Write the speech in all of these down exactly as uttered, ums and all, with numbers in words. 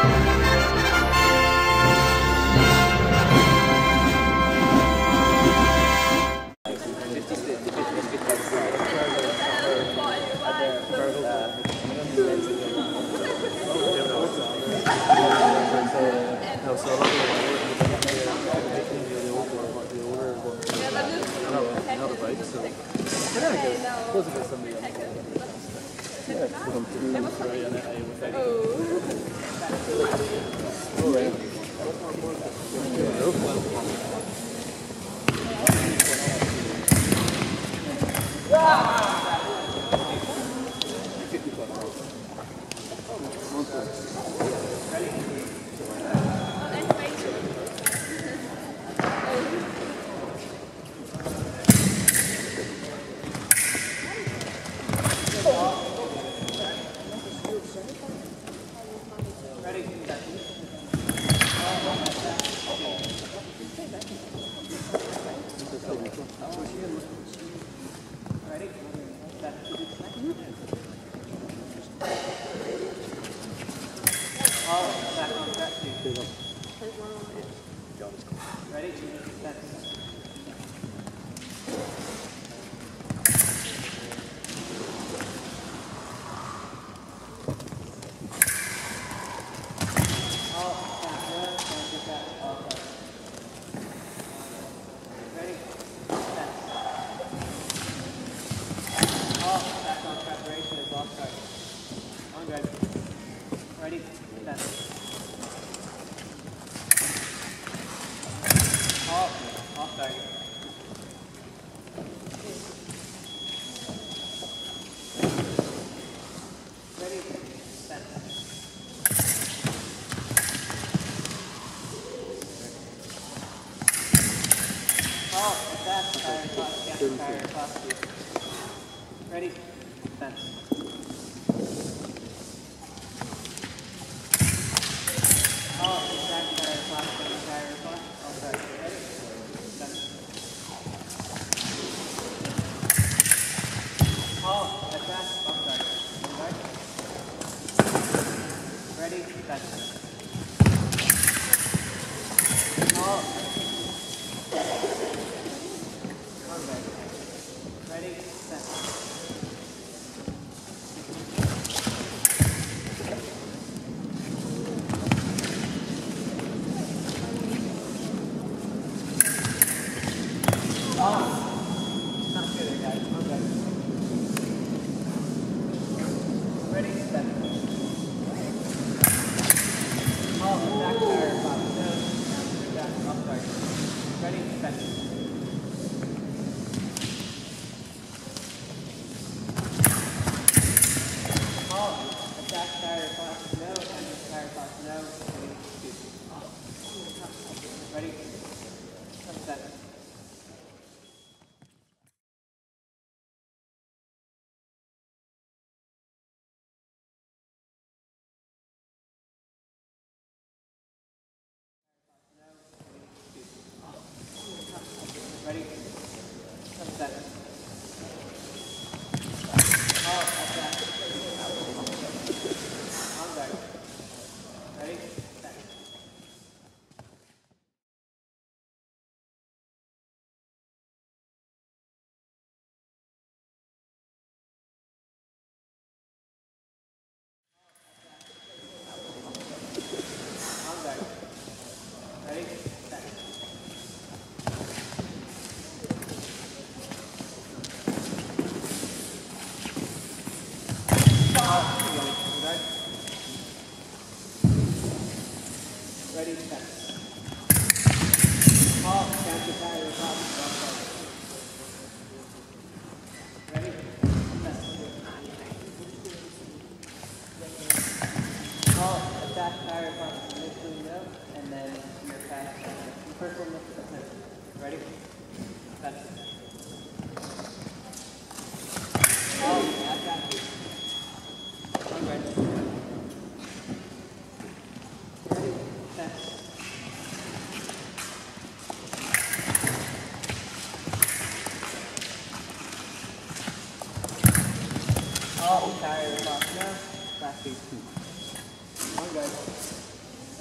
Tire across now, fast speed two. One good.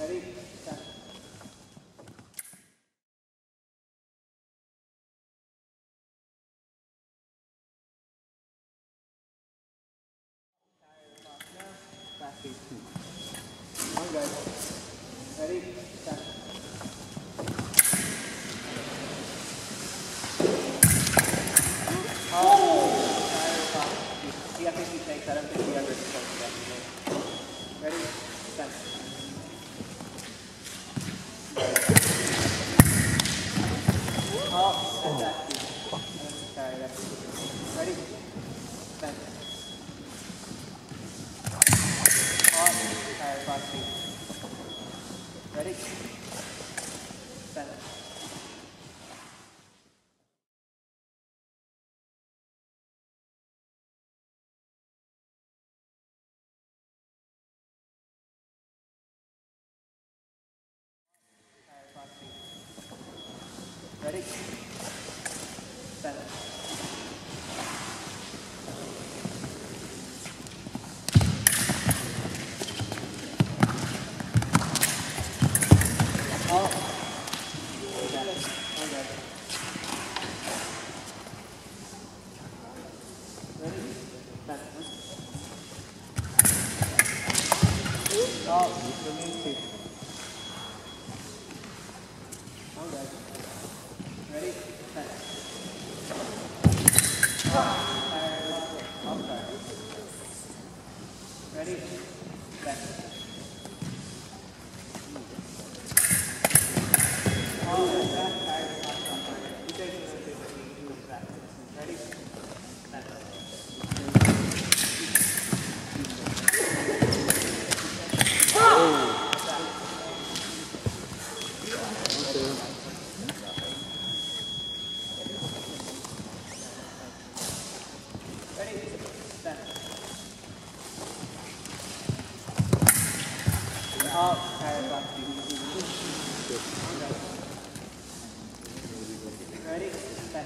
Ready, set. Back feet. On guys. Ready, set. Oh! He, I think he takes that. I don't think he ever supposed to get it. Ready, set. Oh, that's that feet. Carry that feet. Ready, set. Oh, carry across feet. Ready, set. Ready? Seven. Oh. Seven. Okay. Ready? Seven. Oh, remain two. Okay. Ready? Set. Ready? Set. Oh, that tire is not comfortable. You take it to the back. Ready? Set. Oh, tire back. Ready? Set.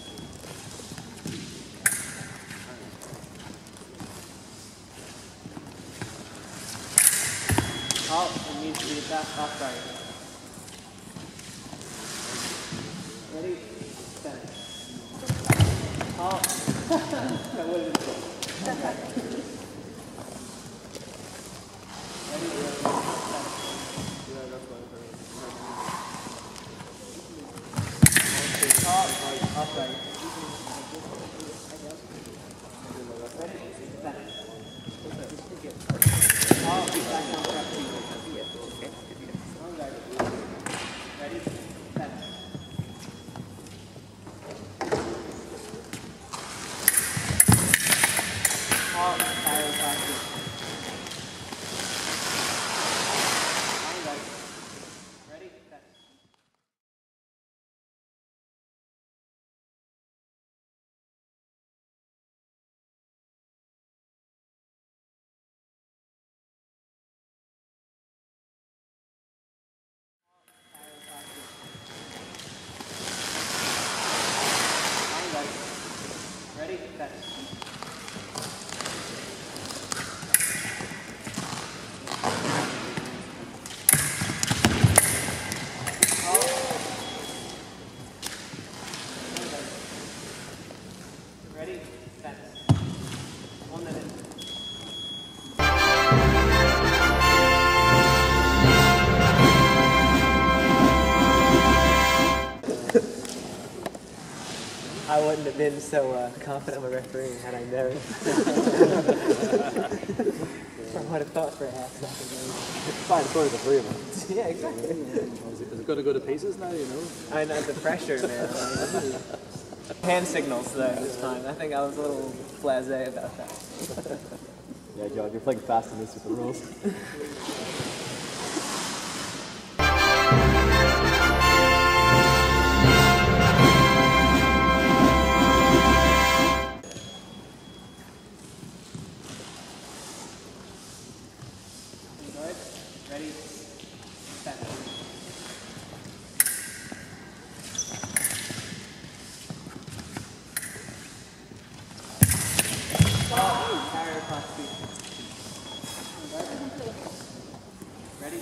Oh, it needs to be back off right. Ready? Set. Oh, that wasn't good. Ready? Upright. Ready? Set. Oh, back down track. Ready? Set. Oh, tire back. Ready? Set. Ready, set. Oh. Ready, set. One minute. I wouldn't have been so uh, confident of a referee had I known. I would have thought for a half second. It's fine for the three of them. Yeah, exactly. Is it, is it going to go to pieces now, you know? I know the pressure, man. I mean, hand signals, though, this time. I think I was a little blasé about that. Yeah, John, you're playing fast and loose with the rules. Ready, set. Oh, tire across feet. Ready?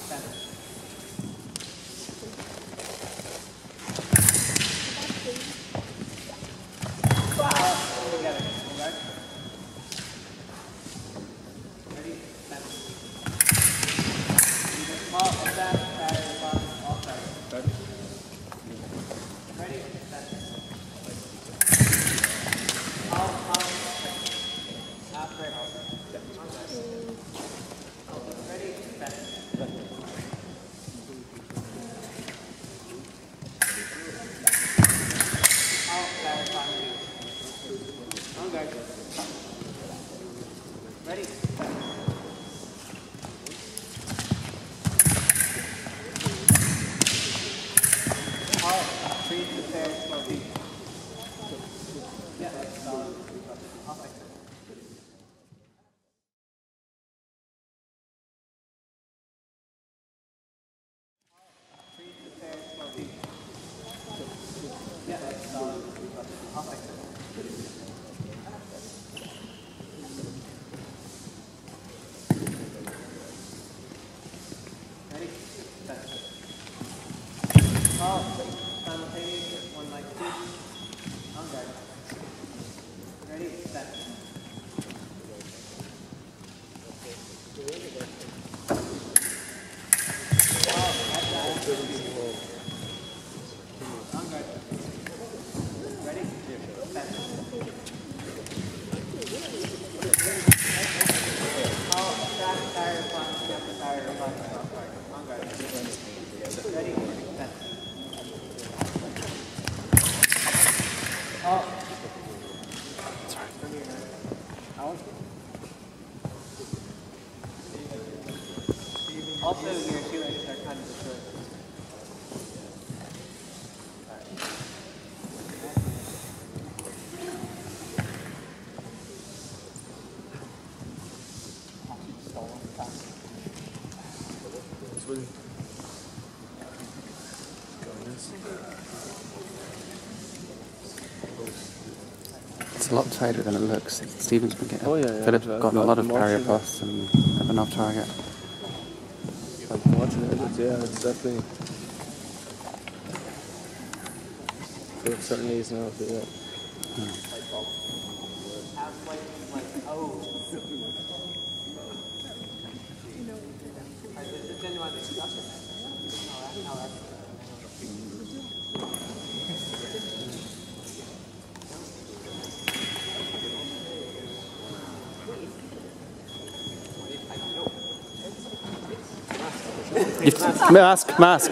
Also, your shoelaces are kind of destroyed. It's a lot tighter than it looks. Stephen's been getting, Oh, yeah, yeah. Philip's I've- gotten a I've lot of been barrier watching it. busts and have an off target. I've been watching it, it's, yeah, it's definitely. Phillip certainly needs now to do that. Mask, mask.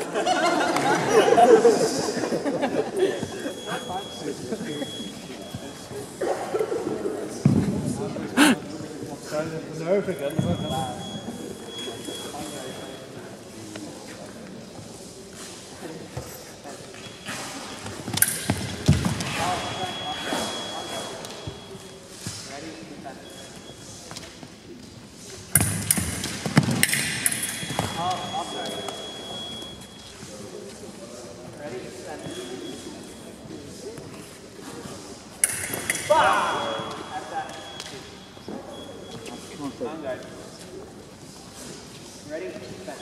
Ready? Set.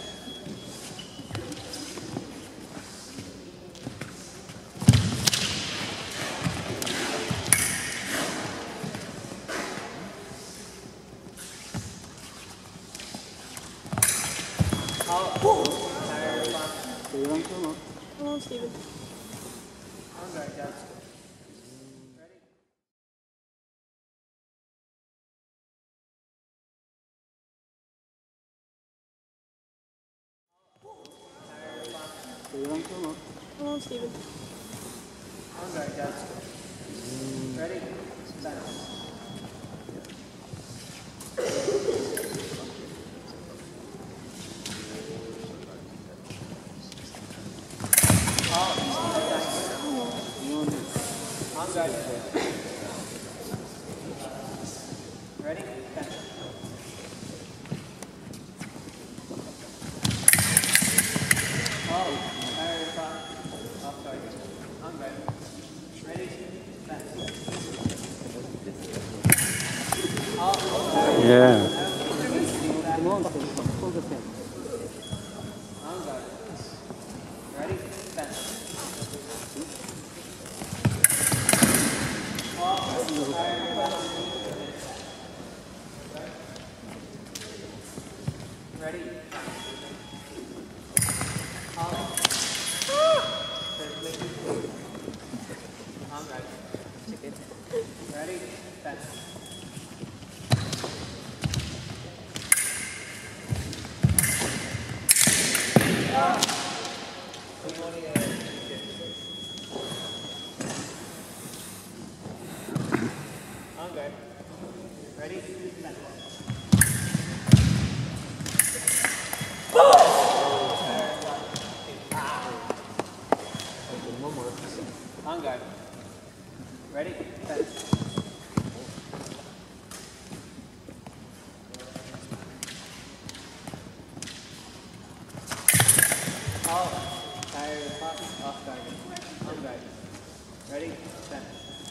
Come on, Stephen. Come on, Stephen. Ready? Set. Ready? Set. Oh, tire front. Off target. On guard. Ready? Set. Oh, Yeah. Come on, pull the pin. Call. Tire pop. Off target. On right. Ready? Set.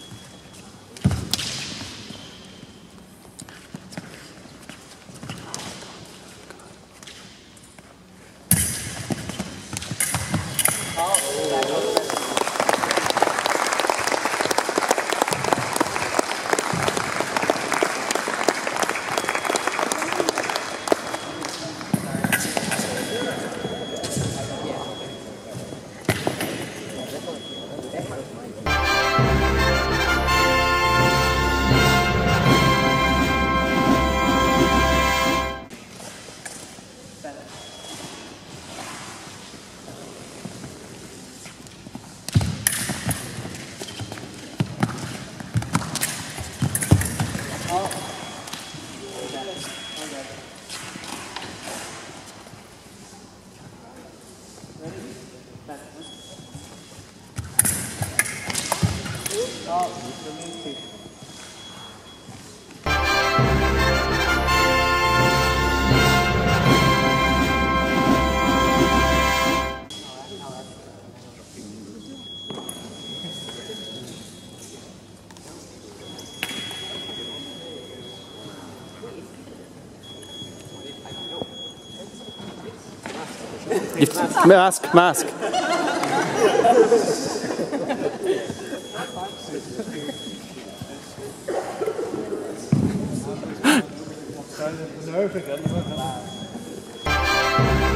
Call. Back on set. Mask, mask. Nerve again.